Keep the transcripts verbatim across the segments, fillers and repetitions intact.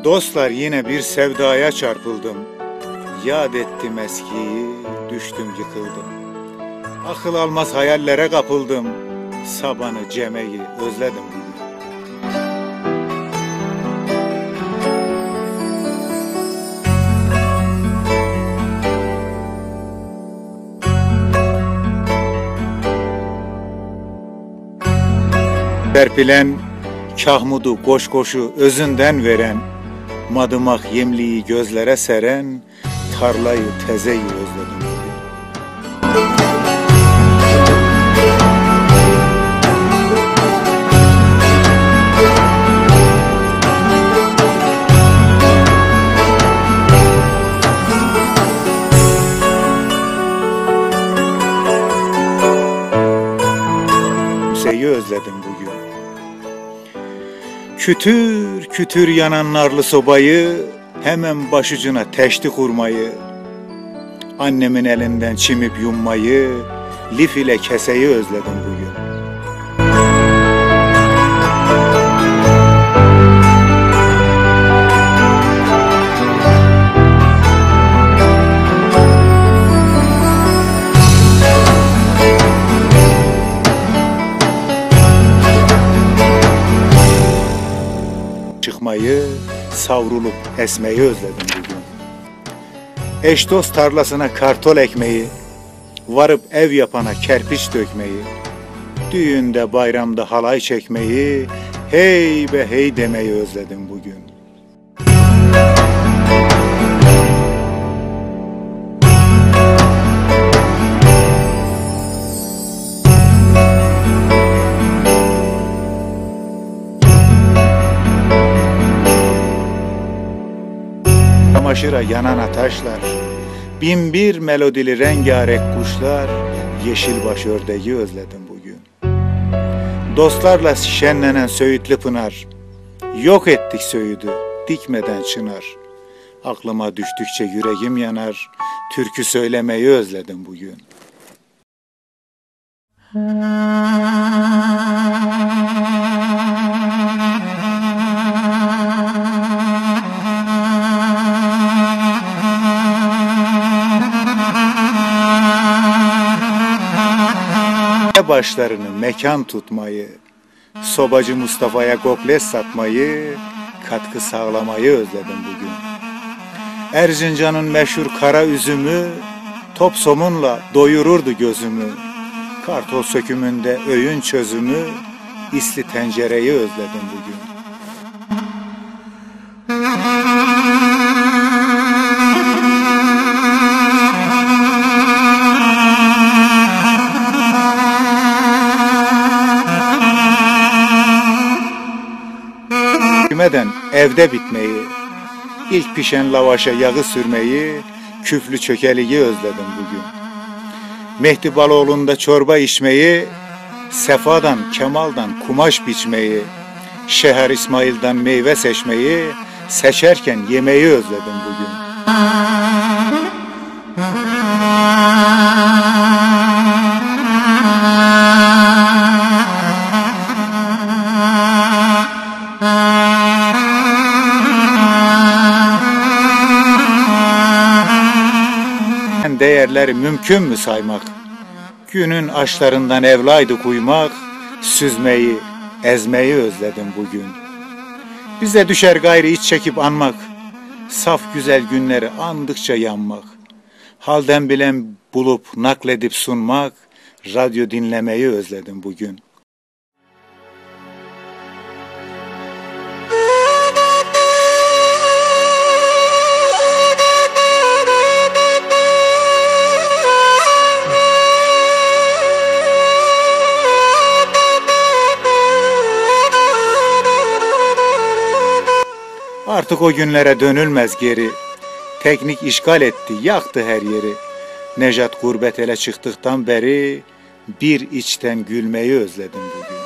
Dostlar, yine bir sevdaya çarpıldım. Yad ettim eskiyi, düştüm yıkıldım. Akıl almaz hayallere kapıldım. Sabanı, Ceme'yi özledim bugün. Serpilen, kahmudu koş koşu özünden veren, madımak yemliği gözlere seren, tarlayı tezeyi özledim bugün. Kimseyi özledim bugün. Kütür kütür yanan narlı sobayı, hemen başucuna teşti kurmayı, annemin elinden çimip yummayı, lif ile keseyi özledim bugün. Çıkmayı, savrulup esmeyi özledim bugün. Eş dost tarlasına kartol ekmeyi, varıp ev yapana kerpiç dökmeyi, düğünde bayramda halay çekmeyi, hey be hey demeyi özledim bugün. Çamaşıra yanan ataşlar, bin bir melodili rengarenk kuşlar, yeşilbaş ördeği özledim bugün. Dostlarla şenlenen Söğütlü Pınar, yok ettik Söğüt'ü, dikmeden çınar. Aklıma düştükçe yüreğim yanar, türkü söylemeyi özledim bugün. Başlarını mekan tutmayı, sobacı Mustafa'ya gokles satmayı, katkı sağlamayı özledim bugün. Erzincan'ın meşhur kara üzümü, top somunla doyururdu gözümü. Kartol sökümünde öğün çözümü, isli tencereyi özledim bugün. Ümeden evde bitmeyi, ilk pişen lavaşa yağı sürmeyi, küflü çökeliği özledim bugün. Mehdi Baloğlu'nda çorba içmeyi, Sefa'dan, Kemal'dan kumaş biçmeyi, Şeher İsmail'den meyve seçmeyi, seçerken yemeği özledim bugün. Değerleri mümkün mü saymak? Günün aşlarından evlaydık uymak, süzmeyi, ezmeyi özledim bugün. Bize düşer gayrı iç çekip anmak, saf güzel günleri andıkça yanmak, halden bilen bulup nakledip sunmak, radyo dinlemeyi özledim bugün. Artık o günlere dönülmez geri. Teknik işgal etti, yaktı her yeri. Nejat gurbet ele çıktıktan beri bir içten gülmeyi özledim bugün.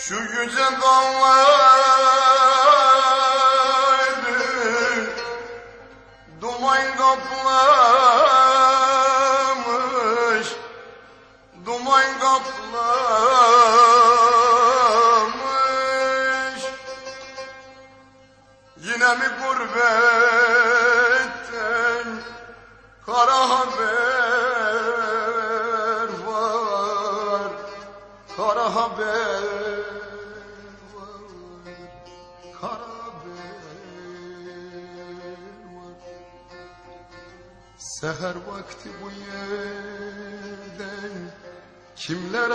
Şu yüce dağları duman kaplamış, duman kaplamış. Yine mi gurbetten kara haber var, kara haber var, kara haber var. Seher vakti bu yerden kimler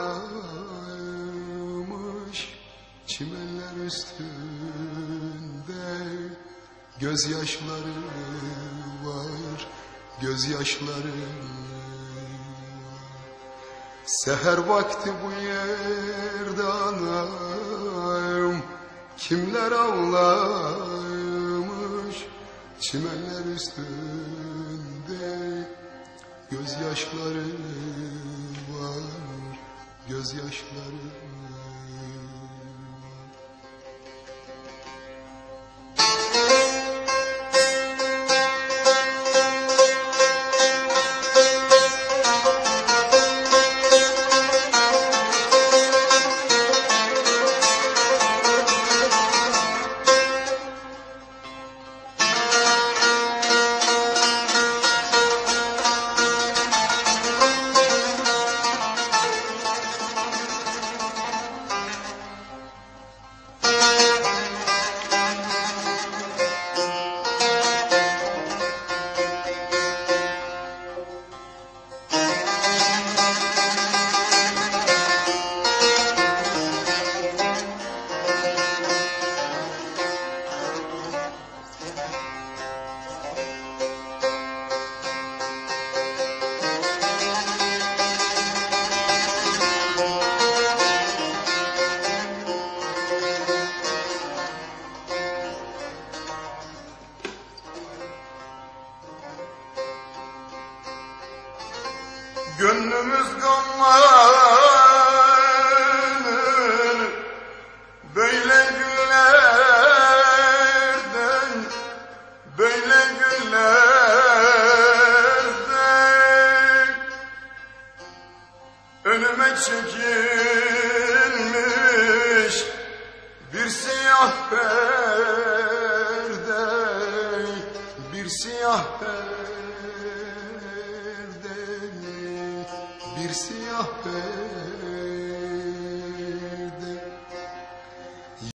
avlamış, çimenler üstünde gözyaşları var, gözyaşları. Seher vakti bu yerde anam kimler avlamış, çimenler üstünde gözyaşları var, gözyaşları. Gönlümüz gamlanır böyle günlerden, böyle günlerden. Önüme çekilmiş bir siyah perde, bir siyah perde.